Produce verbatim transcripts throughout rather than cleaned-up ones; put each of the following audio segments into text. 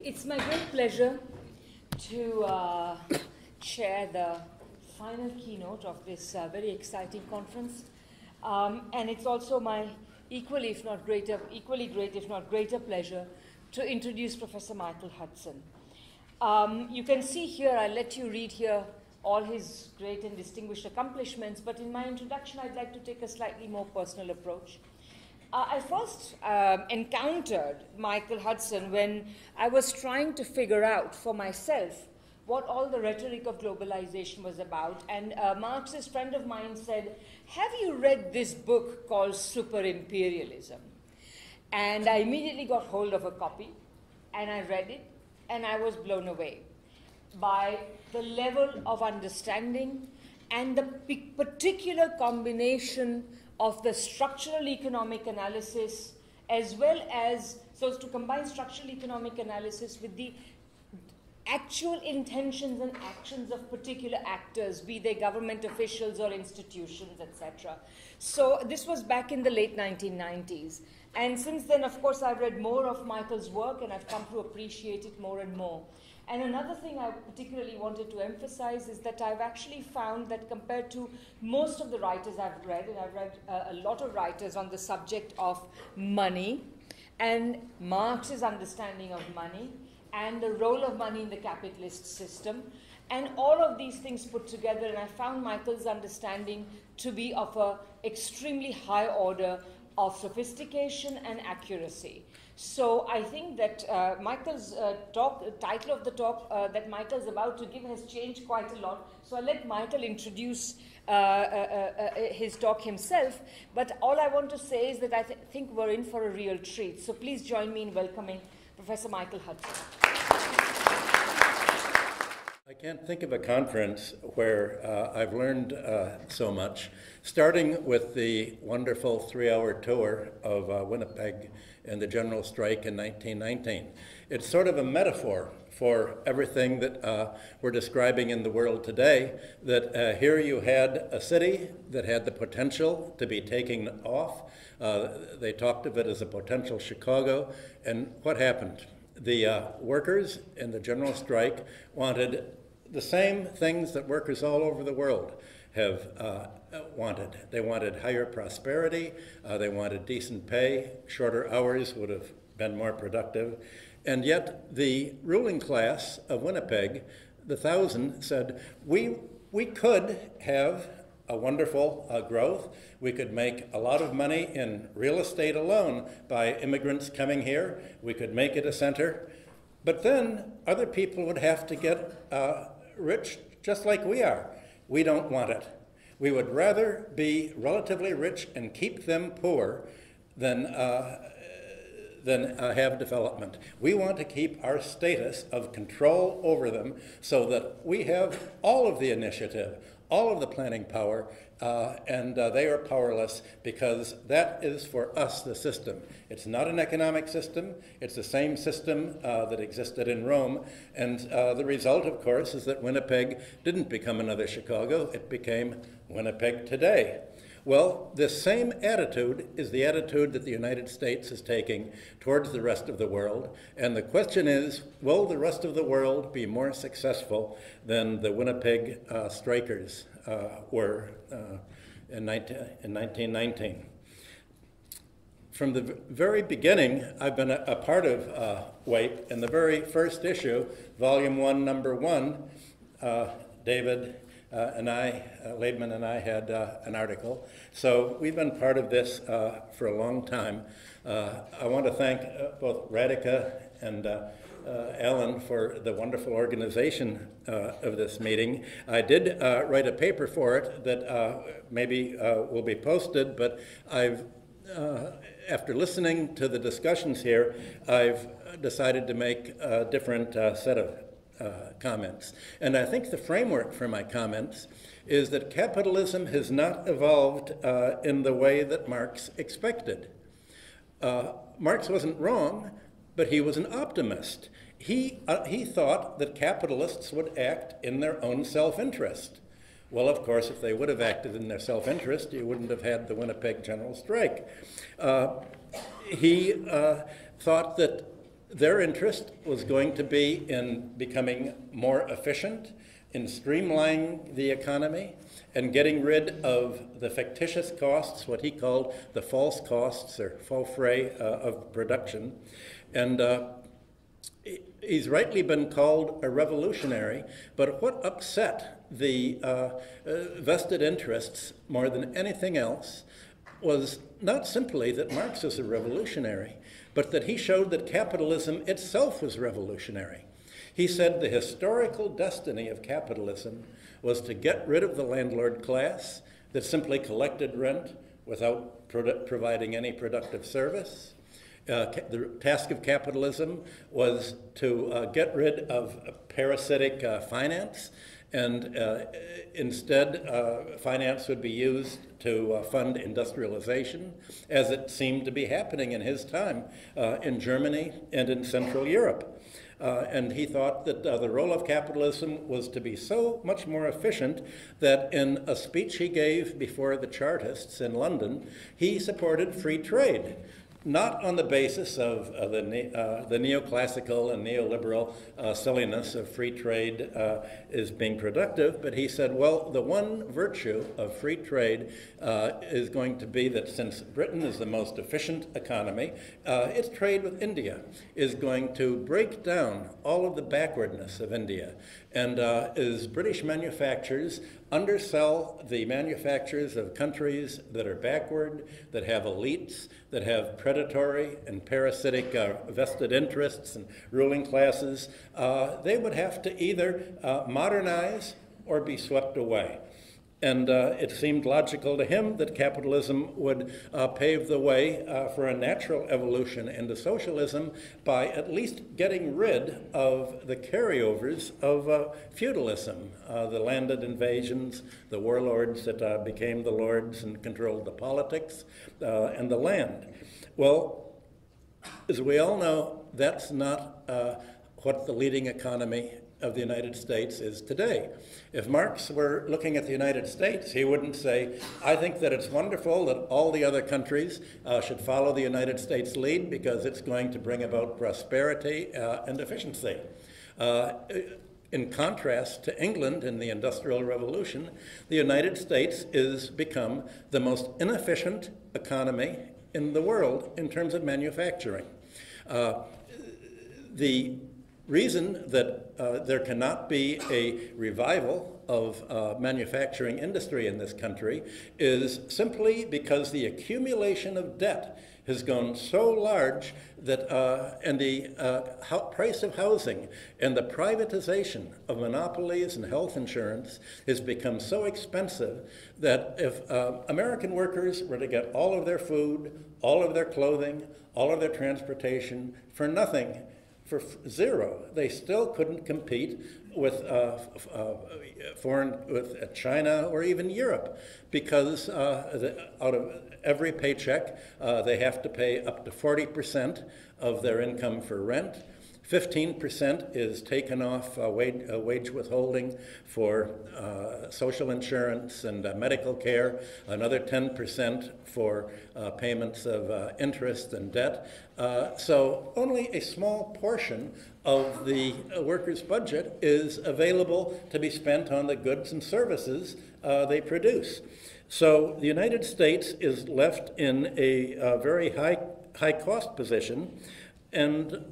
It's my great pleasure to uh, chair the final keynote of this uh, very exciting conference. Um, and it's also my equally, if not greater, equally great, if not greater pleasure to introduce Professor Michael Hudson. Um, you can see here, I'll let you read here all his great and distinguished accomplishments, but in my introduction, I'd like to take a slightly more personal approach. Uh, I first um, encountered Michael Hudson when I was trying to figure out for myself what all the rhetoric of globalization was about. And a Marxist friend of mine said, have you read this book called Super Imperialism? And I immediately got hold of a copy, and I read it, and I was blown away by the level of understanding and the particular combination of the structural economic analysis, as well as, so as to combine structural economic analysis with the actual intentions and actions of particular actors, be they government officials or institutions, et cetera. So this was back in the late nineteen nineties. And since then, of course, I've read more of Michael's work, and I've come to appreciate it more and more. And another thing I particularly wanted to emphasize is that I've actually found that compared to most of the writers I've read, and I've read uh, a lot of writers on the subject of money and Marx's understanding of money and the role of money in the capitalist system, and all of these things put together, and I found Michael's understanding to be of an extremely high order of sophistication and accuracy. So I think that uh, Michael's uh, talk, the title of the talk uh, that Michael's about to give has changed quite a lot. So I'll let Michael introduce uh, uh, uh, his talk himself. But all I want to say is that I th think we're in for a real treat. So please join me in welcoming Professor Michael Hudson. I can't think of a conference where uh, I've learned uh, so much, starting with the wonderful three-hour tour of uh, Winnipeg and the general strike in nineteen nineteen. It's sort of a metaphor for everything that uh, we're describing in the world today, that uh, here you had a city that had the potential to be taking off. Uh, they talked of it as a potential Chicago, and what happened? The uh, workers in the general strike wanted the same things that workers all over the world have uh, wanted. They wanted higher prosperity, uh, they wanted decent pay, shorter hours would have been more productive, and yet the ruling class of Winnipeg, the thousand, said, we, we could have a wonderful uh, growth. We could make a lot of money in real estate alone by immigrants coming here. We could make it a center. But then other people would have to get uh, rich just like we are. We don't want it. We would rather be relatively rich and keep them poor than, uh, than uh, have development. We want to keep our status of control over them so that we have all of the initiative, all of the planning power, uh, and uh, they are powerless because that is for us the system. It's not an economic system. It's the same system uh, that existed in Rome. And uh, the result, of course, is that Winnipeg didn't become another Chicago. It became Winnipeg today. Well, this same attitude is the attitude that the United States is taking towards the rest of the world. And the question is, will the rest of the world be more successful than the Winnipeg uh, strikers uh, were uh, in, in nineteen nineteen? From the very beginning, I've been a, a part of uh, W A P E. In the very first issue, volume one, number one, uh, David Uh, and I, uh, Laidman and I had uh, an article. So we've been part of this uh, for a long time. Uh, I want to thank uh, both Radhika and uh, uh, Alan for the wonderful organization uh, of this meeting. I did uh, write a paper for it that uh, maybe uh, will be posted, but I've, uh, after listening to the discussions here, I've decided to make a different uh, set of Uh, comments. And I think the framework for my comments is that capitalism has not evolved uh, in the way that Marx expected. Uh, Marx wasn't wrong, but he was an optimist. He, uh, he thought that capitalists would act in their own self-interest. Well, of course, if they would have acted in their self-interest, you wouldn't have had the Winnipeg general strike. Uh, he uh, thought that their interest was going to be in becoming more efficient, in streamlining the economy, and getting rid of the fictitious costs, what he called the false costs or faux frais uh, of production. And uh, he's rightly been called a revolutionary, but what upset the uh, uh, vested interests more than anything else was not simply that Marx was a revolutionary, but that he showed that capitalism itself was revolutionary. He said the historical destiny of capitalism was to get rid of the landlord class that simply collected rent without pro- providing any productive service. Uh, the task of capitalism was to uh, get rid of parasitic uh, finance, and uh, instead uh, finance would be used to uh, fund industrialization, as it seemed to be happening in his time uh, in Germany and in Central Europe. Uh, and he thought that uh, the role of capitalism was to be so much more efficient that in a speech he gave before the Chartists in London, he supported free trade. Not on the basis of uh, the, ne- uh, the neoclassical and neoliberal uh, silliness of free trade uh, is being productive, but he said, well, the one virtue of free trade uh, is going to be that since Britain is the most efficient economy, uh, its trade with India is going to break down all of the backwardness of India. And uh, as British manufacturers undersell the manufacturers of countries that are backward, that have elites, that have predatory and parasitic uh, vested interests and ruling classes, uh, they would have to either uh, modernize or be swept away. And uh, it seemed logical to him that capitalism would uh, pave the way uh, for a natural evolution into socialism by at least getting rid of the carryovers of uh, feudalism, uh, the landed invasions, the warlords that uh, became the lords and controlled the politics uh, and the land. Well, as we all know, that's not uh, what the leading economy of the United States is today. If Marx were looking at the United States, he wouldn't say, I think that it's wonderful that all the other countries uh, should follow the United States lead because it's going to bring about prosperity uh, and efficiency. Uh, in contrast to England in the Industrial Revolution, the United States has become the most inefficient economy in the world in terms of manufacturing. Uh, the reason that uh, there cannot be a revival of uh, manufacturing industry in this country is simply because the accumulation of debt has gone so large that, uh, and the uh, ho- price of housing and the privatization of monopolies and health insurance has become so expensive that if uh, American workers were to get all of their food, all of their clothing, all of their transportation for nothing, for zero, they still couldn't compete with uh, uh, foreign, with China or even Europe, because uh, the, out of every paycheck, uh, they have to pay up to forty percent of their income for rent. fifteen percent is taken off uh, wage, uh, wage withholding for uh, social insurance and uh, medical care, another ten percent for uh, payments of uh, interest and debt. Uh, so only a small portion of the uh, workers' budget is available to be spent on the goods and services uh, they produce. So the United States is left in a uh, very high, high cost position, and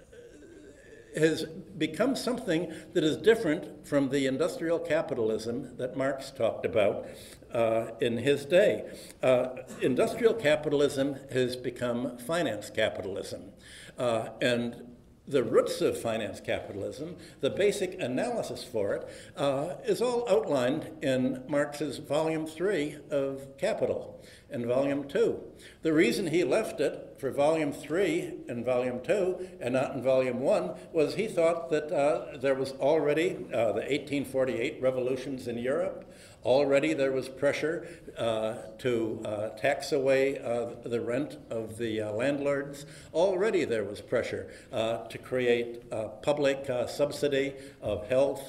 has become something that is different from the industrial capitalism that Marx talked about uh, in his day. Uh, industrial capitalism has become finance capitalism. Uh, and the roots of finance capitalism, the basic analysis for it, uh, is all outlined in Marx's volume three of Capital and volume two. The reason he left it for volume three and volume two and not in volume one was he thought that uh, there was already uh, the eighteen forty-eight revolutions in Europe. Already there was pressure uh, to uh, tax away uh, the rent of the uh, landlords. Already there was pressure uh, to create uh, public uh, subsidy of health,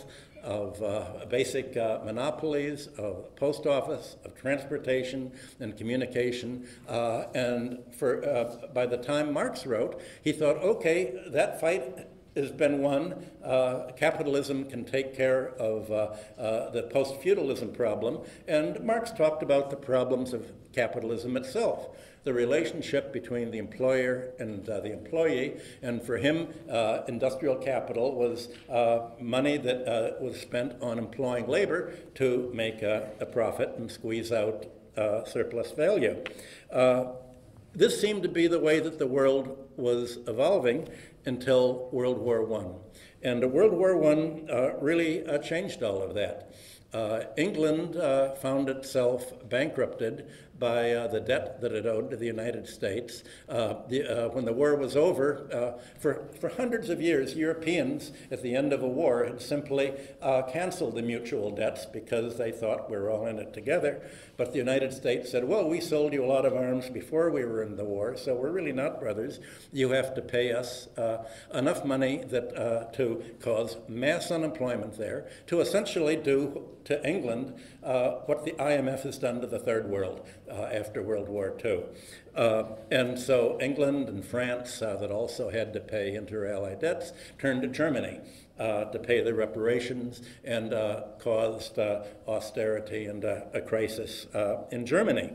of uh, basic uh, monopolies, of post office, of transportation and communication. Uh, and for uh, by the time Marx wrote, he thought, okay, that fight has been won. Uh, capitalism can take care of uh, uh, the post-feudalism problem. And Marx talked about the problems of capitalism itself, the relationship between the employer and uh, the employee. And for him, uh, industrial capital was uh, money that uh, was spent on employing labor to make a, a profit and squeeze out uh, surplus value. Uh, this seemed to be the way that the world was evolving until World War One. And World War One uh, really uh, changed all of that. Uh, England uh, found itself bankrupted by uh, the debt that it owed to the United States. Uh, the, uh, when the war was over, uh, for, for hundreds of years, Europeans at the end of a war had simply uh, canceled the mutual debts because they thought we were all in it together. But the United States said, well, we sold you a lot of arms before we were in the war, so we're really not brothers. You have to pay us uh, enough money that, uh, to cause mass unemployment there, to essentially do to England uh, what the I M F has done to the Third World uh, after World War Two. Uh, and so England and France, uh, that also had to pay inter-allied debts, turned to Germany uh, to pay the reparations, and uh, caused uh, austerity and uh, a crisis uh, in Germany.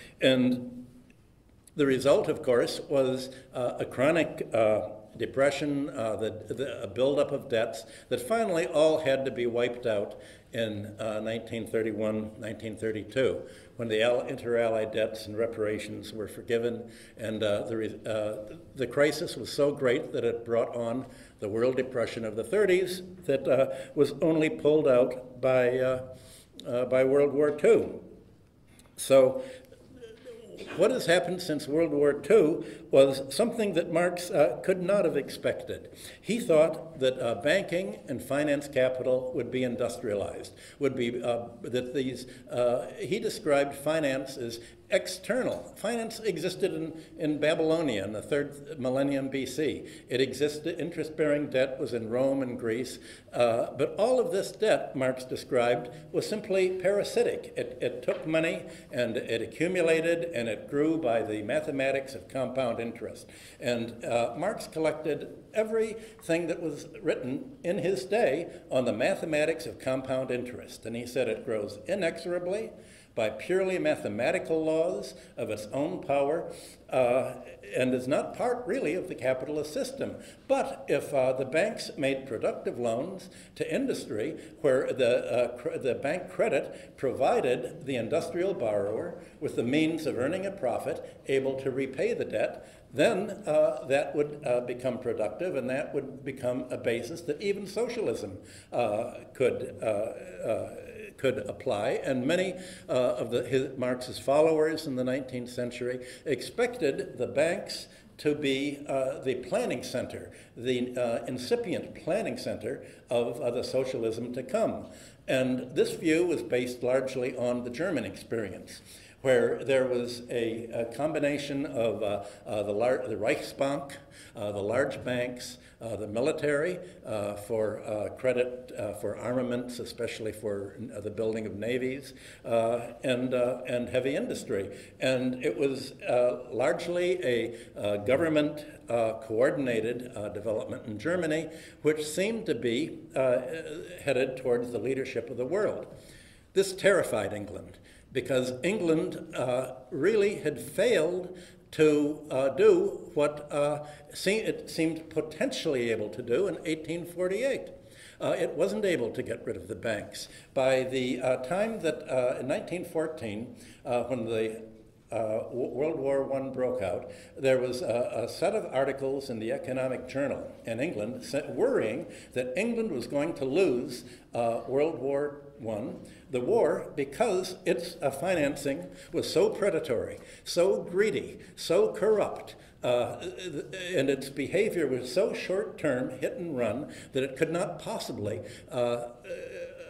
And the result, of course, was uh, a chronic uh, depression, uh, the, the, a buildup of debts that finally all had to be wiped out in uh, nineteen thirty-one, nineteen thirty-two, when the inter-allied debts and reparations were forgiven, and uh, the, uh, the crisis was so great that it brought on the World Depression of the thirties that uh, was only pulled out by, uh, uh, by World War Two. So what has happened since World War Two was something that Marx uh, could not have expected. He thought that uh, banking and finance capital would be industrialized, would be uh, that these, uh, he described finance as external. Finance existed in, in Babylonia in the third millennium B C. It existed, interest-bearing debt was in Rome and Greece, uh, but all of this debt, Marx described, was simply parasitic. It, it took money and it accumulated and it grew by the mathematics of compound interest. And uh, Marx collected everything that was written in his day on the mathematics of compound interest. And he said it grows inexorably by purely mathematical laws of its own power, uh, and is not part really of the capitalist system. But if uh, the banks made productive loans to industry, where the, uh, cr the bank credit provided the industrial borrower with the means of earning a profit, able to repay the debt, then uh, that would uh, become productive, and that would become a basis that even socialism uh, could uh, uh, could apply. And many uh, of the, his, Marx's followers in the nineteenth century expected the banks to be uh, the planning center, the uh, incipient planning center of uh, the socialism to come. And this view was based largely on the German experience, where there was a, a combination of uh, uh, the, the Reichsbank, uh, the large banks, uh, the military uh, for uh, credit uh, for armaments, especially for uh, the building of navies, uh, and, uh, and heavy industry. And it was uh, largely a uh, government uh, coordinated uh, development in Germany, which seemed to be uh, headed towards the leadership of the world. This terrified England, because England uh, really had failed to uh, do what uh, se it seemed potentially able to do in eighteen forty-eight. Uh, it wasn't able to get rid of the banks. By the uh, time that uh, in nineteen fourteen, uh, when the Uh, World War One broke out, there was a, a set of articles in the Economic Journal in England worrying that England was going to lose uh, World War One, the war, because its uh, financing was so predatory, so greedy, so corrupt, uh, and its behavior was so short-term, hit and run, that it could not possibly uh,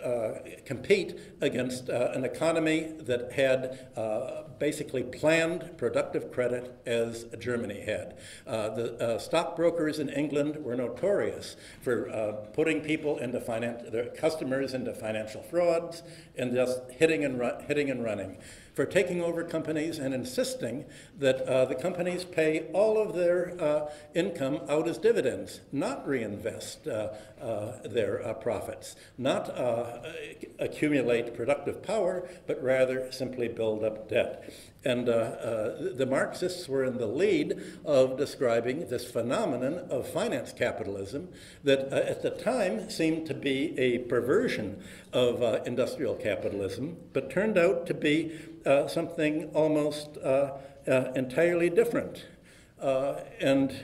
uh, compete against uh, an economy that had uh, basically planned productive credit as Germany had. Uh, the uh, stockbrokers in England were notorious for uh, putting people into finan- their customers into financial frauds and just hitting and, ru- hitting and running, for taking over companies and insisting that uh, the companies pay all of their uh, income out as dividends, not reinvest uh, uh, their uh, profits, not uh, accumulate productive power, but rather simply build up debt. And uh, uh, the Marxists were in the lead of describing this phenomenon of finance capitalism that uh, at the time seemed to be a perversion of uh, industrial capitalism, but turned out to be uh, something almost uh, uh, entirely different. Uh, and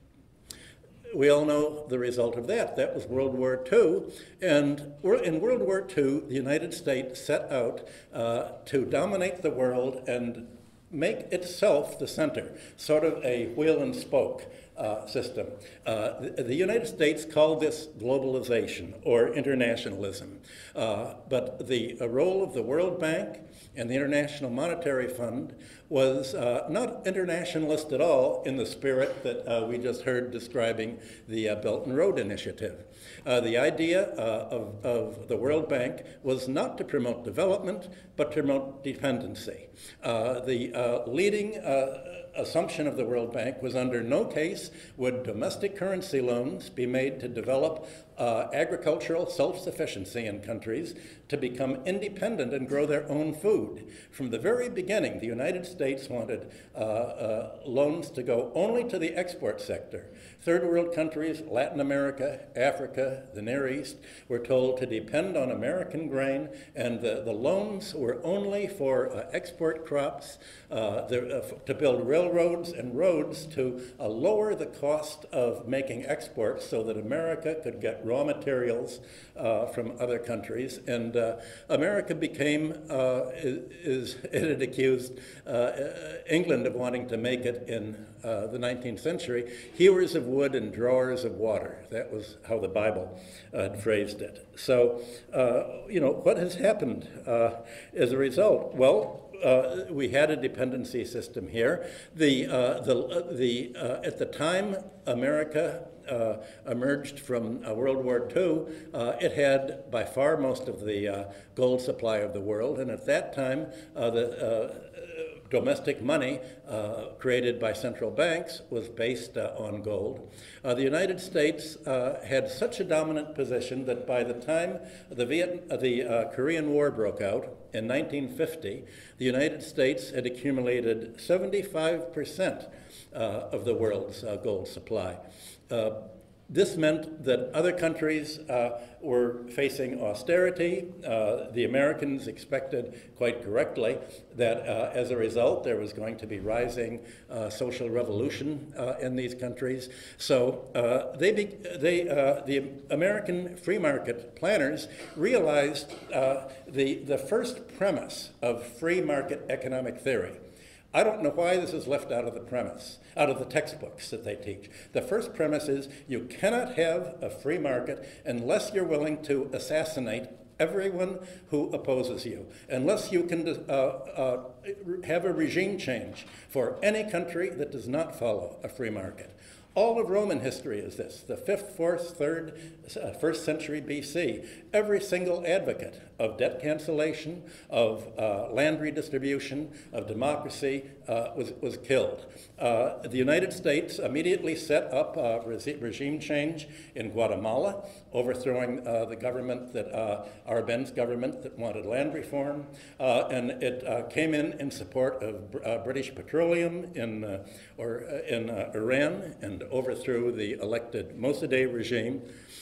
we all know the result of that. That was World War Two. And in World War Two, the United States set out uh, to dominate the world and make itself the center, sort of a wheel and spoke uh, system. Uh, the, the United States called this globalization or internationalism. Uh, but the uh, role of the World Bank and the International Monetary Fund was uh, not internationalist at all in the spirit that uh, we just heard describing the uh, Belt and Road Initiative. Uh, the idea uh, of, of the World Bank was not to promote development, but to promote dependency. Uh, the uh, leading uh, assumption of the World Bank was under no case would domestic currency loans be made to develop uh, agricultural self-sufficiency in countries to become independent and grow their own food. From the very beginning, the United States wanted uh, uh, loans to go only to the export sector. Third world countries, Latin America, Africa, the Near East, were told to depend on American grain, and the, the loans were only for uh, export crops, uh, the, uh, to build railroads and roads to uh, lower the cost of making exports so that America could get raw materials uh, from other countries. And uh, America became, uh, is, is it had accused uh, England of wanting to make it in uh, the nineteenth century, hewers of wood and drawers of water. That was how the Bible uh, phrased it. So, uh, you know, what has happened uh, as a result? Well, Uh, we had a dependency system here. The, uh, the, uh, the, uh, at the time America uh, emerged from uh, World War Two, uh, it had by far most of the uh, gold supply of the world, and at that time uh, the uh, domestic money uh, created by central banks was based uh, on gold. Uh, the United States uh, had such a dominant position that by the time the, Viet- uh, the uh, Korean War broke out in nineteen fifty, the United States had accumulated seventy-five percent uh, of the world's uh, gold supply. Uh, This meant that other countries uh, were facing austerity. Uh, the Americans expected quite correctly that uh, as a result there was going to be rising uh, social revolution uh, in these countries. So uh, they, be, they uh, the American free market planners realized uh, the, the first premise of free market economic theory. I don't know why this is left out of the premise, out of the textbooks that they teach. The first premise is you cannot have a free market unless you're willing to assassinate everyone who opposes you, unless you can uh, uh, have a regime change for any country that does not follow a free market. All of Roman history is this, the fifth, fourth, third, uh, first century B C. Every single advocate of debt cancellation, of uh, land redistribution, of democracy uh, was, was killed. Uh, the United States immediately set up uh, regi- regime change in Guatemala, overthrowing uh, the government that, uh, Arbenz government that wanted land reform. Uh, and it uh, came in in support of uh, British Petroleum in, uh, or, uh, in uh, Iran, and overthrew the elected Mossadegh regime.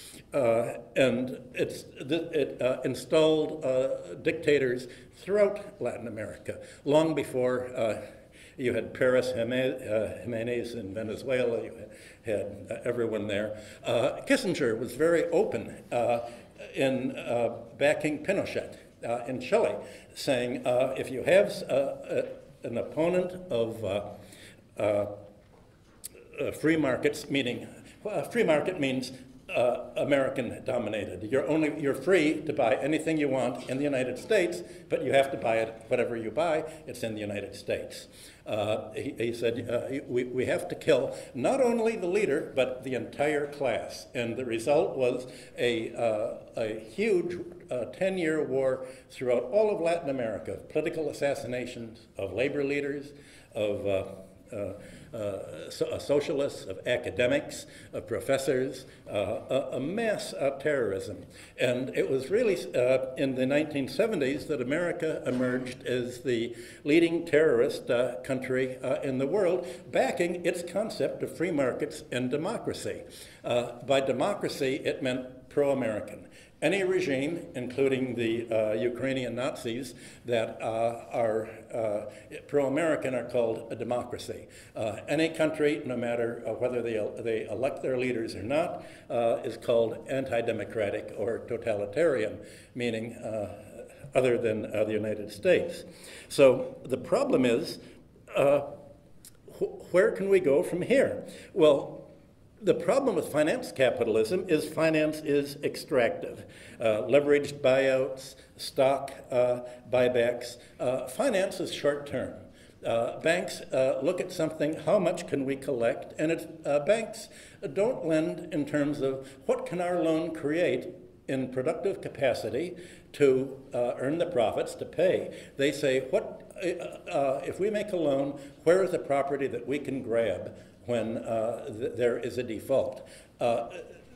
Uh, and it's, it uh, installed uh, dictators throughout Latin America, long before uh, you had Perez Jimenez in Venezuela, you had uh, everyone there. Uh, Kissinger was very open uh, in uh, backing Pinochet uh, in Chile, saying uh, if you have uh, uh, an opponent of uh, uh, Uh, free markets, meaning uh, free market means uh, American dominated. You're only, you're free to buy anything you want in the United States, but you have to buy it, whatever you buy, it's in the United States. Uh, he, he said, uh, we, we have to kill not only the leader, but the entire class. And the result was a, uh, a huge ten-year uh, war throughout all of Latin America, political assassinations of labor leaders, of uh, uh, uh, so, uh, socialists, of academics, of professors, uh, a, a mass of terrorism. And it was really uh, in the nineteen seventies that America emerged as the leading terrorist uh, country uh, in the world, backing its concept of free markets and democracy. Uh, by democracy, it meant pro-American. Any regime, including the uh, Ukrainian Nazis, that uh, are uh, pro-American are called a democracy. Uh, any country, no matter uh, whether they, they elect their leaders or not, uh, is called anti-democratic or totalitarian, meaning uh, other than uh, the United States. So the problem is, uh, wh where can we go from here? Well, the problem with finance capitalism is finance is extractive. Uh, leveraged buyouts, stock uh, buybacks. Uh, finance is short-term. Uh, banks uh, look at something, how much can we collect? And it's, uh, banks don't lend in terms of what can our loan create in productive capacity to uh, earn the profits to pay. They say, what uh, uh, if we make a loan, where is the property that we can grab when uh, th there is a default? Uh,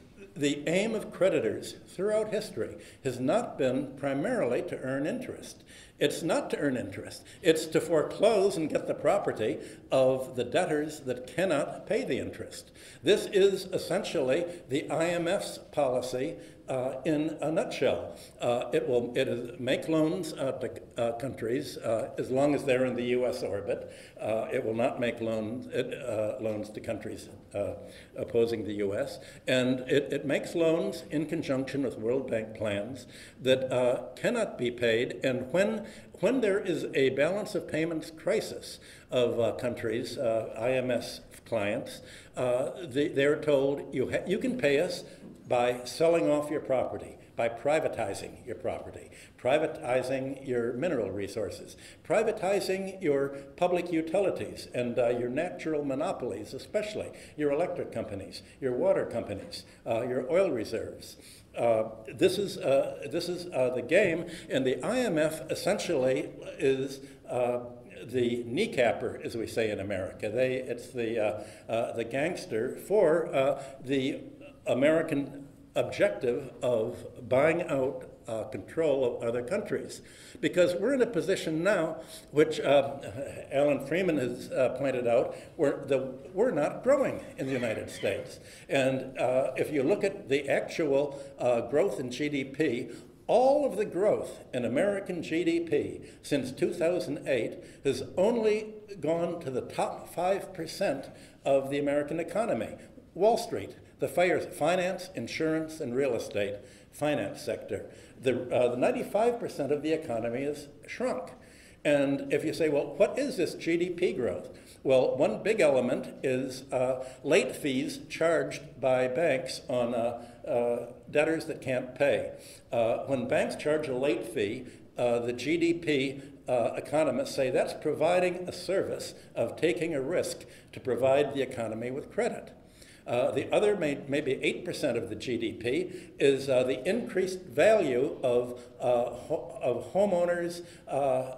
the aim of creditors throughout history has not been primarily to earn interest. It's not to earn interest. It's to foreclose and get the property of the debtors that cannot pay the interest. This is essentially the I M F's policy uh, in a nutshell. Uh, it will it is make loans uh, to uh, countries uh, as long as they're in the U S orbit. Uh, it will not make loans, uh, loans to countries uh, opposing the U S. And it, it makes loans in conjunction with World Bank plans that uh, cannot be paid. And when When there is a balance of payments crisis of uh, countries, uh, I M S clients, uh, they, they're told you, ha you can pay us by selling off your property, by privatizing your property, privatizing your mineral resources, privatizing your public utilities and uh, your natural monopolies, especially your electric companies, your water companies, uh, your oil reserves. Uh, this is, uh, this is uh, the game, and the I M F essentially is uh, the kneecapper, as we say in America. They, it's the, uh, uh, the gangster for uh, the American objective of buying out uh, control of other countries. Because we're in a position now, which uh, Alan Freeman has uh, pointed out, where the, we're not growing in the United States. And uh, if you look at the actual uh, growth in G D P, all of the growth in American G D P since two thousand eight has only gone to the top five percent of the American economy. Wall Street, the fires, finance, insurance, and real estate, finance sector. The, uh, the ninety-five percent of the economy is shrunk. And if you say, well, what is this G D P growth? Well, one big element is uh, late fees charged by banks on uh, uh, debtors that can't pay. Uh, when banks charge a late fee, uh, the G D P uh, economists say that's providing a service of taking a risk to provide the economy with credit. Uh, the other, may, maybe eight percent of the G D P, is uh, the increased value of, uh, ho of homeowners' uh,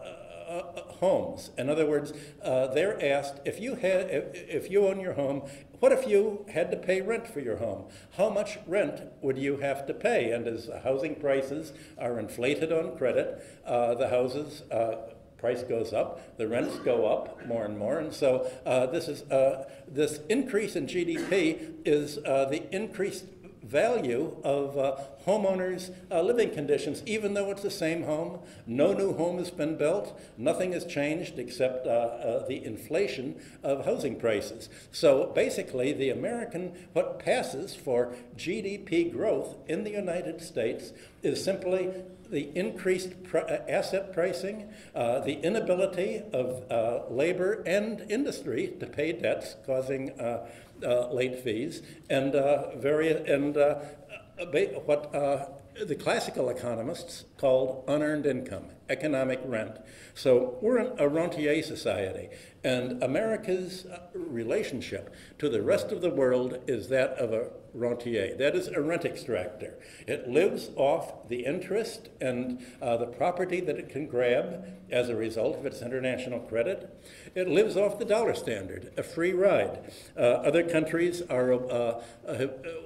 uh, homes. In other words, uh, they're asked, if you, had, if, if you own your home, what if you had to pay rent for your home? How much rent would you have to pay? And as housing prices are inflated on credit, uh, the houses uh, price goes up, the rents go up more and more, and so uh, this is uh, this increase in G D P is uh, the increased value of uh, homeowners' uh, living conditions, even though it's the same home. No new home has been built. Nothing has changed except uh, uh, the inflation of housing prices. So basically, the American, what passes for G D P growth in the United States is simply the increased pr asset pricing, uh, the inability of uh, labor and industry to pay debts, causing uh, uh, late fees, and uh, very and uh, what uh, the classical economists called unearned income, economic rent. So we're a rentier society, and America's relationship to the rest of the world is that of a rentier. That is a rent extractor. It lives off the interest and uh, the property that it can grab as a result of its international credit. It lives off the dollar standard, a free ride. Uh, other countries are uh, uh,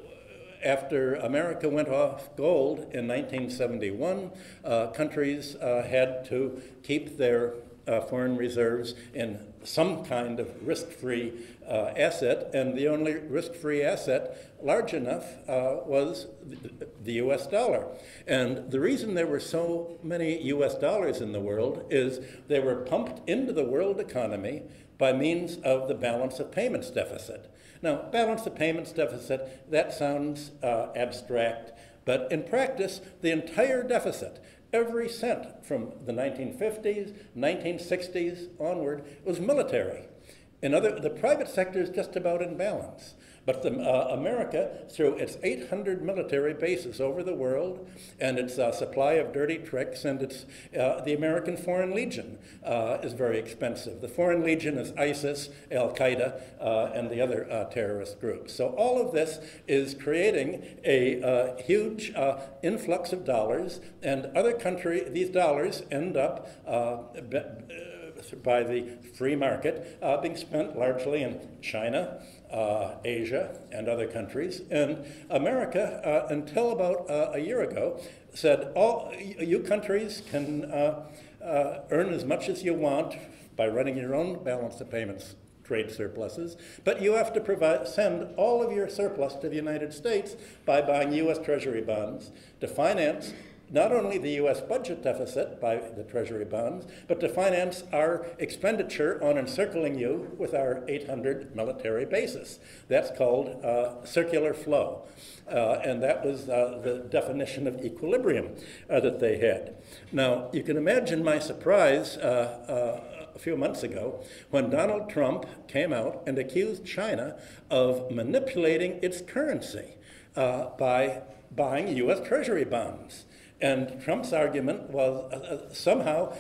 After America went off gold in nineteen seventy-one, uh, countries uh, had to keep their uh, foreign reserves in some kind of risk-free uh, asset, and the only risk-free asset large enough uh, was the, the U S dollar. And the reason there were so many U S dollars in the world is they were pumped into the world economy by means of the balance of payments deficit. Now, balance of payments deficit, that sounds uh, abstract, but in practice, the entire deficit, every cent from the nineteen fifties, nineteen sixties onward, was military. In other, the private sector is just about in balance. But the, uh, America, through its eight hundred military bases over the world, and its uh, supply of dirty tricks, and its, uh, the American Foreign Legion uh, is very expensive. The Foreign Legion is ISIS, Al-Qaeda, uh, and the other uh, terrorist groups. So all of this is creating a uh, huge uh, influx of dollars, and other country, these dollars end up uh, be, uh, by the free market uh, being spent largely in China, Uh, Asia, and other countries. And America, uh, until about uh, a year ago, said, all you countries can uh, uh, earn as much as you want by running your own balance of payments trade surpluses, but you have to provide, send all of your surplus to the United States by buying U S Treasury bonds to finance not only the U S budget deficit by the Treasury bonds, but to finance our expenditure on encircling you with our eight hundred military bases. That's called uh, circular flow. Uh, and that was uh, the definition of equilibrium uh, that they had. Now, you can imagine my surprise uh, uh, a few months ago when Donald Trump came out and accused China of manipulating its currency uh, by buying U S Treasury bonds. And Trump's argument was uh, uh, somehow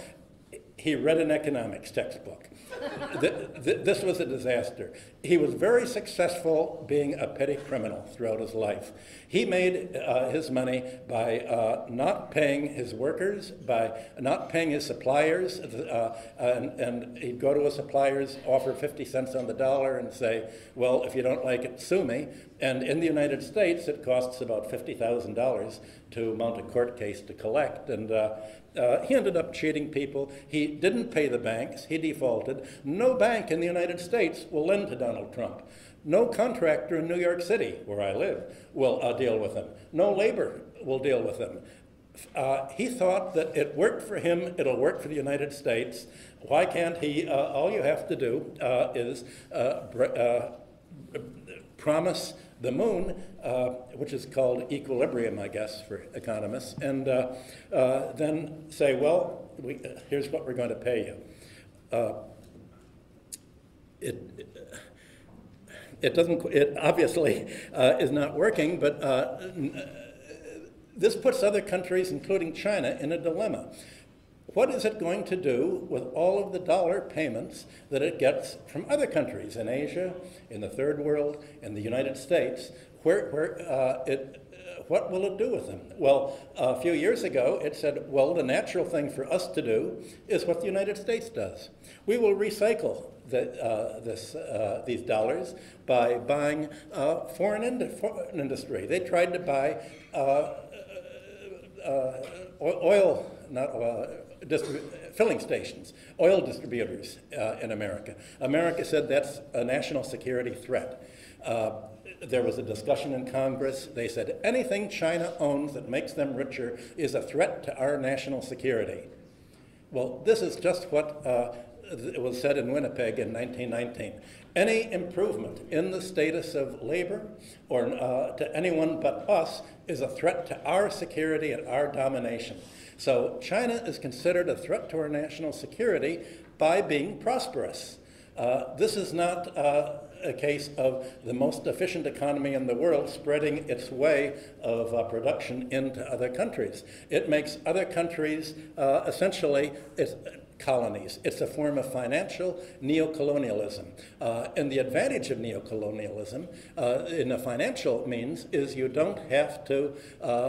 he read an economics textbook. th th this was a disaster. He was very successful being a petty criminal throughout his life. He made uh, his money by uh, not paying his workers, by not paying his suppliers, uh, and, and he'd go to his suppliers, offer fifty cents on the dollar and say, well, if you don't like it, sue me. And in the United States, it costs about fifty thousand dollars to mount a court case to collect. And uh, uh, he ended up cheating people. He didn't pay the banks. He defaulted. No bank in the United States will lend to Donald Trump. No contractor in New York City, where I live, will uh, deal with him. No labor will deal with him. Uh, he thought that it worked for him, it'll work for the United States. Why can't he? Uh, all you have to do uh, is uh, uh, promise the moon, uh, which is called equilibrium, I guess, for economists, and uh, uh, then say, well, we, uh, here's what we're going to pay you. Uh, it, it doesn't, it obviously uh, is not working, but uh, this puts other countries, including China, in a dilemma. What is it going to do with all of the dollar payments that it gets from other countries in Asia, in the Third World, in the United States? Where, where uh, it, uh, what will it do with them? Well, a few years ago, it said, well, the natural thing for us to do is what the United States does. We will recycle the, uh, this, uh, these dollars by buying uh, foreign, ind foreign industry. They tried to buy uh, uh, oil, not oil, filling stations, oil distributors uh, in America. America said that's a national security threat. Uh, there was a discussion in Congress. They said anything China owns that makes them richer is a threat to our national security. Well, this is just what uh, it was said in Winnipeg in nineteen nineteen. Any improvement in the status of labor or uh, to anyone but us is a threat to our security and our domination. So China is considered a threat to our national security by being prosperous. Uh, this is not uh, a case of the most efficient economy in the world spreading its way of uh, production into other countries. It makes other countries uh, essentially it's, colonies. It's a form of financial neocolonialism. Uh, and the advantage of neocolonialism uh, in a financial means is you don't have to uh,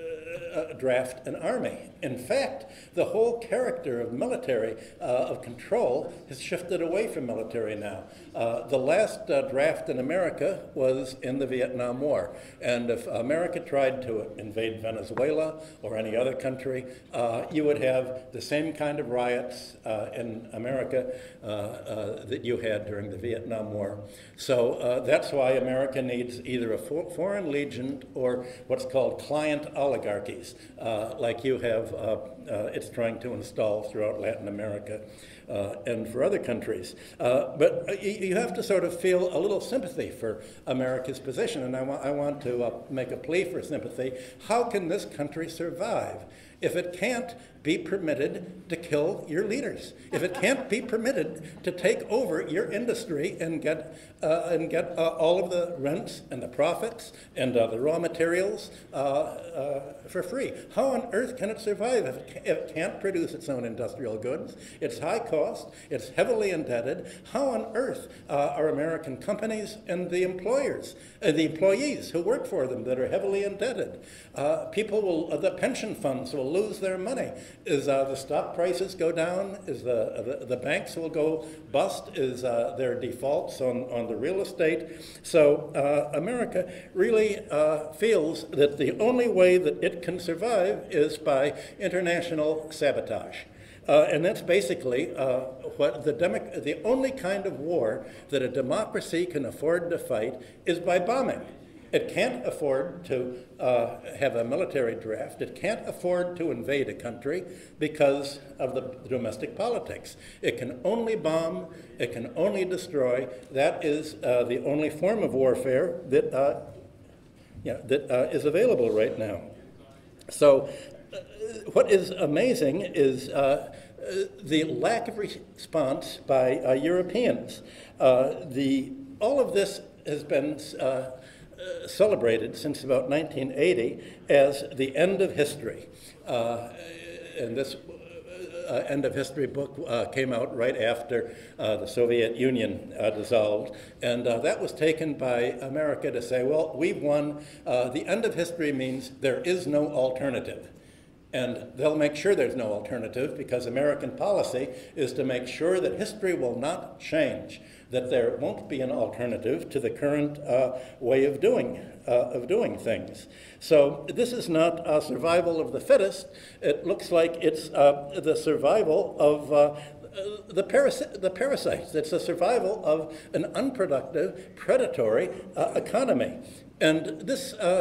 Uh, draft an army. In fact, the whole character of military, uh, of control, has shifted away from military now. Uh, the last uh, draft in America was in the Vietnam War. And if America tried to invade Venezuela or any other country, uh, you would have the same kind of riots uh, in America uh, uh, that you had during the Vietnam War. So uh, that's why America needs either a for foreign legion or what's called client oligarchies, uh, like you have, uh, uh, it's trying to install throughout Latin America uh, and for other countries. Uh, but you, you have to sort of feel a little sympathy for America's position, and I, wa I want to uh, make a plea for sympathy. How can this country survive if it can't be permitted to kill your leaders, if it can't be permitted to take over your industry and get, uh, and get uh, all of the rents and the profits and uh, the raw materials uh, uh, for free? How on earth can it survive if it, ca if it can't produce its own industrial goods? It's high cost, it's heavily indebted. How on earth uh, are American companies and the employers, uh, the employees who work for them that are heavily indebted? Uh, people will, uh, the pension funds will lose their money. Is uh, the stock prices go down? Is the, uh, the, the banks will go bust? Is uh, there defaults on, on the real estate? So uh, America really uh, feels that the only way that it can survive is by international sabotage. Uh, and that's basically uh, what the, democ the only kind of war that a democracy can afford to fight is by bombing. It can't afford to uh, have a military draft. It can't afford to invade a country because of the domestic politics. It can only bomb. It can only destroy. That is uh, the only form of warfare that, uh, yeah, that uh, is available right now. So uh, what is amazing is uh, the lack of response by uh, Europeans. Uh, the, all of this has been uh, Uh, celebrated since about nineteen eighty as the end of history. Uh, and this uh, end of history book uh, came out right after uh, the Soviet Union uh, dissolved. And uh, that was taken by America to say, well, we've won. Uh, the end of history means there is no alternative. And they'll make sure there's no alternative because American policy is to make sure that history will not change, that there won't be an alternative to the current uh, way of doing, uh, of doing things. So this is not a survival of the fittest. It looks like it's uh, the survival of uh, the, paras the parasites. It's the survival of an unproductive, predatory uh, economy. And this uh,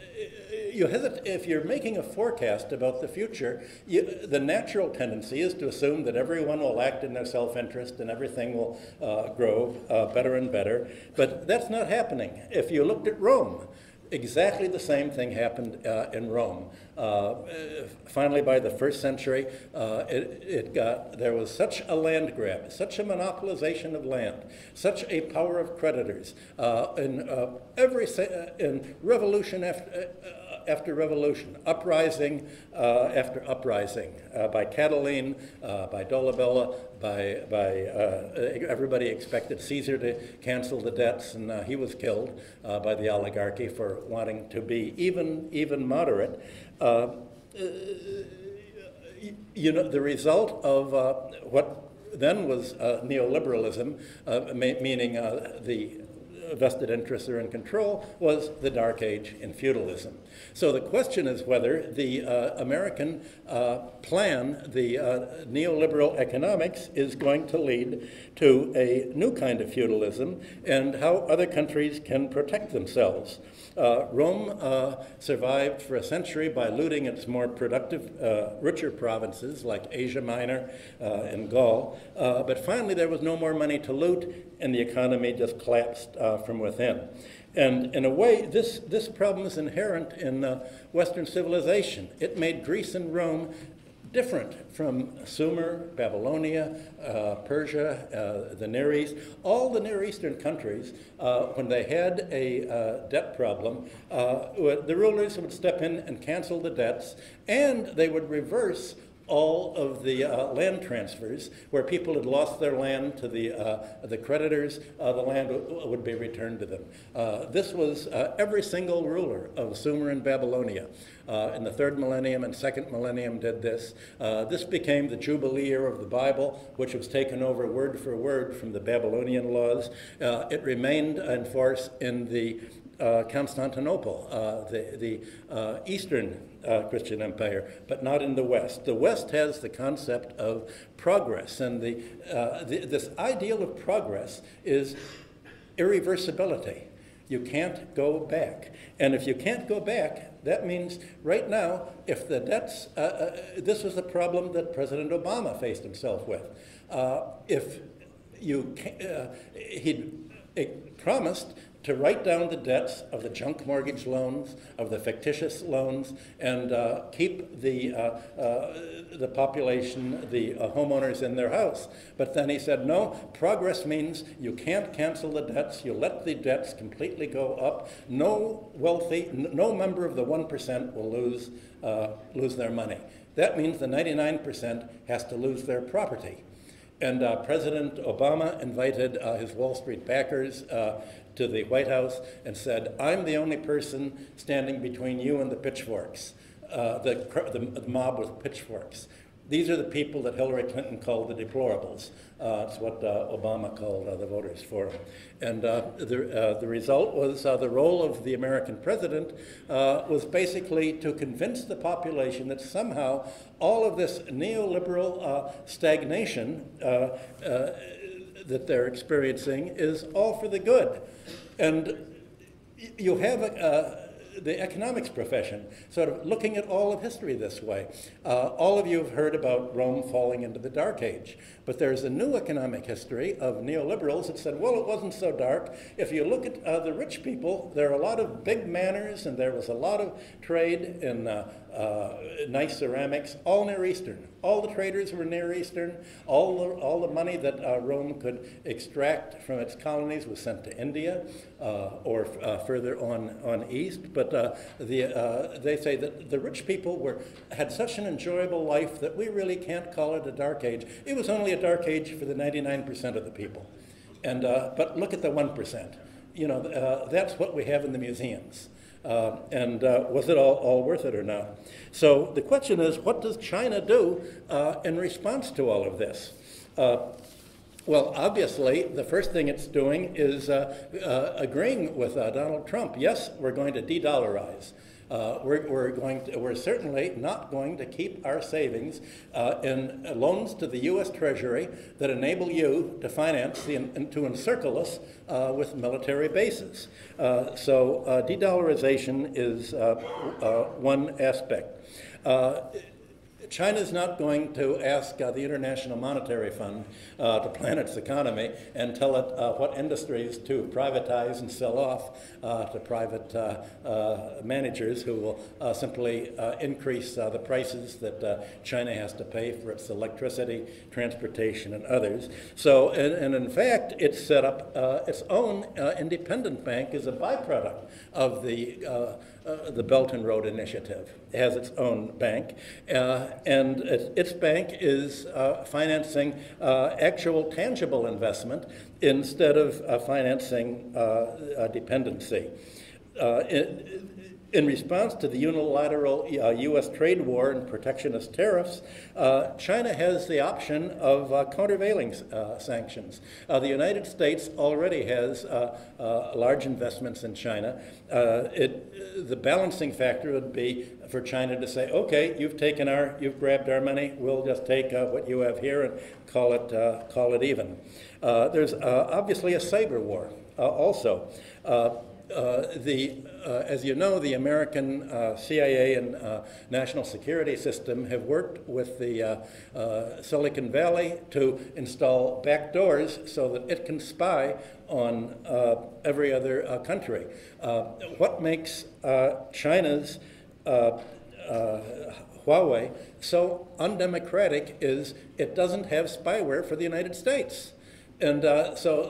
You hesitate, if you're making a forecast about the future, you, the natural tendency is to assume that everyone will act in their self-interest and everything will uh, grow uh, better and better. But that's not happening. If you looked at Rome, exactly the same thing happened uh, in Rome. Uh, finally, by the first century, uh, it, it got, there was such a land grab, such a monopolization of land, such a power of creditors. Uh, in uh, every in revolution after, uh, after revolution, uprising uh, after uprising, uh, by Catiline, uh, by Dolabella, by, by uh, everybody expected Caesar to cancel the debts, and uh, he was killed uh, by the oligarchy for wanting to be even, even moderate. Uh, you know, the result of uh, what then was uh, neoliberalism, uh, meaning uh, the vested interests are in control, was the Dark Age in feudalism. So the question is whether the uh, American uh, plan, the uh, neoliberal economics, is going to lead to a new kind of feudalism and how other countries can protect themselves. Uh, Rome uh, survived for a century by looting its more productive, uh, richer provinces like Asia Minor uh, and Gaul, uh, but finally there was no more money to loot and the economy just collapsed uh, from within. And in a way, this, this problem is inherent in uh, Western civilization. It made Greece and Rome different from Sumer, Babylonia, uh, Persia, uh, the Near East. All the Near Eastern countries, uh, when they had a uh, debt problem, uh, the rulers would step in and cancel the debts, and they would reverse all of the uh, land transfers where people had lost their land to the, uh, the creditors, uh, the land would be returned to them. Uh, this was uh, every single ruler of Sumer and Babylonia. Uh, in the third millennium and second millennium did this. Uh, this became the Jubilee year of the Bible, which was taken over word for word from the Babylonian laws. Uh, it remained in force in the Uh, Constantinople, uh, the, the uh, Eastern uh, Christian Empire, but not in the West. The West has the concept of progress, and the, uh, the, this ideal of progress is irreversibility. You can't go back. And if you can't go back, that means right now, if the debts, uh, uh, this was the problem that President Obama faced himself with. Uh, if you, uh, he'd it promised to write down the debts of the junk mortgage loans, of the fictitious loans, and uh, keep the, uh, uh, the population, the uh, homeowners in their house. But then he said, no, progress means you can't cancel the debts, you let the debts completely go up. No wealthy, no member of the one percent will lose, uh, lose their money. That means the ninety-nine percent has to lose their property. And uh, President Obama invited uh, his Wall Street backers uh, to the White House and said, I'm the only person standing between you and the pitchforks, uh, the, the, the mob with pitchforks. These are the people that Hillary Clinton called the deplorables. Uh, it's what uh, Obama called uh, the voters for him. And uh, the, uh, the result was uh, the role of the American president uh, was basically to convince the population that somehow all of this neoliberal uh, stagnation uh, uh, that they're experiencing is all for the good. And you have a, uh, the economics profession sort of looking at all of history this way. Uh, all of you have heard about Rome falling into the Dark Age, but there's a new economic history of neoliberals that said, well, it wasn't so dark. If you look at uh, the rich people, there are a lot of big manors, and there was a lot of trade in uh, uh, nice ceramics, all Near Eastern. All the traders were Near Eastern. All the, all the money that uh, Rome could extract from its colonies was sent to India uh, or uh, further on, on east. But uh, the, uh, they say that the rich people were, had such an enjoyable life that we really can't call it a dark age. It was only a dark age for the ninety-nine percent of the people. And, uh, but look at the one percent. You know, uh, that's what we have in the museums. Uh, and uh, was it all, all worth it or not? So the question is, what does China do uh, in response to all of this? Uh, well, obviously, the first thing it's doing is uh, uh, agreeing with uh, Donald Trump. Yes, we're going to de-dollarize. Uh, we're, we're, going to, we're certainly not going to keep our savings uh, in loans to the U S Treasury that enable you to finance, the, and to encircle us uh, with military bases. Uh, so uh, de-dollarization is uh, uh, one aspect. Uh, China's not going to ask uh, the International Monetary Fund uh, to plan its economy and tell it uh, what industries to privatize and sell off uh, to private uh, uh, managers who will uh, simply uh, increase uh, the prices that uh, China has to pay for its electricity, transportation, and others. So, and, and in fact, it's set up uh, its own uh, independent bank as a byproduct of the uh, Uh, the Belt and Road Initiative. It has its own bank, uh, and it, its bank is uh, financing uh, actual tangible investment instead of uh, financing uh, uh, dependency. Uh, it, In response to the unilateral uh, U S trade war and protectionist tariffs, uh, China has the option of uh, countervailing uh, sanctions. Uh, the United States already has uh, uh, large investments in China. Uh, it, the balancing factor would be for China to say, okay, you've taken our, you've grabbed our money, we'll just take uh, what you have here and call it, uh, call it even. Uh, there's uh, obviously a cyber war uh, also. Uh, Uh, the, uh, as you know, the American uh, C I A and uh, national security system have worked with the uh, uh, Silicon Valley to install backdoors so that it can spy on uh, every other uh, country. Uh, what makes uh, China's uh, uh, Huawei, so undemocratic is it doesn't have spyware for the United States. And uh, so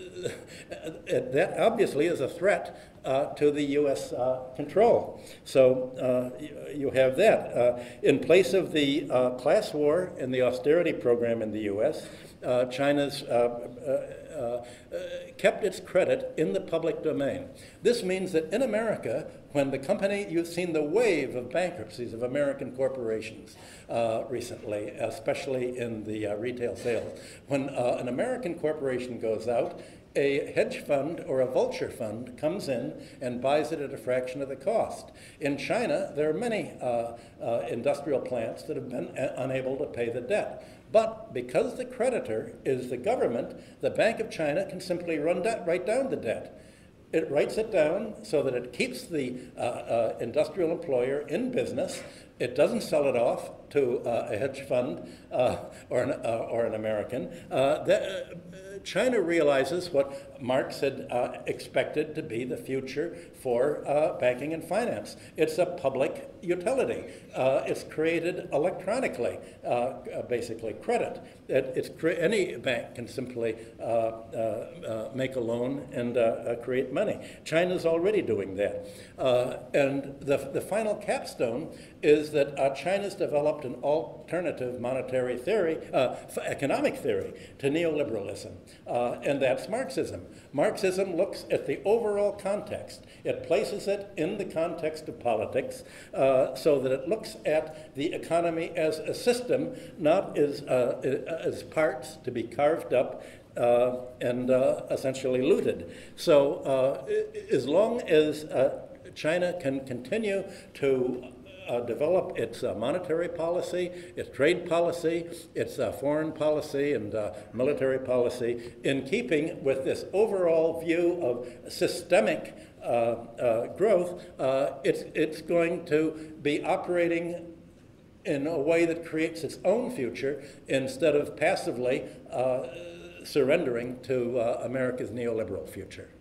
uh, that obviously is a threat uh, to the U S uh, control. So uh, you, you have that. Uh, in place of the uh, class war and the austerity program in the U S, uh, China's uh, uh, uh, kept its credit in the public domain. This means that in America, when the company, you've seen the wave of bankruptcies of American corporations uh, recently, especially in the uh, retail sales. When uh, an American corporation goes out, a hedge fund or a vulture fund comes in and buys it at a fraction of the cost. In China, there are many uh, uh, industrial plants that have been uh, unable to pay the debt. But because the creditor is the government, the Bank of China can simply run that, write down the debt. It writes it down so that it keeps the uh, uh, industrial employer in business. It doesn't sell it off to uh, a hedge fund uh, or, an, uh, or an American. Uh, that, uh, China realizes what Marx had uh, expected to be the future for uh, banking and finance. It's a public utility. Uh, it's created electronically, uh, basically credit. It, it's cre any bank can simply uh, uh, uh, make a loan and uh, uh, create money. China's already doing that. Uh, and the, the final capstone is that uh, China's developed an alternative monetary theory, uh, economic theory, to neoliberalism, uh, and that's Marxism. Marxism looks at the overall context. It places it in the context of politics uh, so that it looks at the economy as a system, not as, uh, as parts to be carved up uh, and uh, essentially looted. So uh, as long as uh, China can continue to Uh, develop its uh, monetary policy, its trade policy, its uh, foreign policy and uh, military policy in keeping with this overall view of systemic uh, uh, growth, uh, it's, it's going to be operating in a way that creates its own future instead of passively uh, surrendering to uh, America's neoliberal future.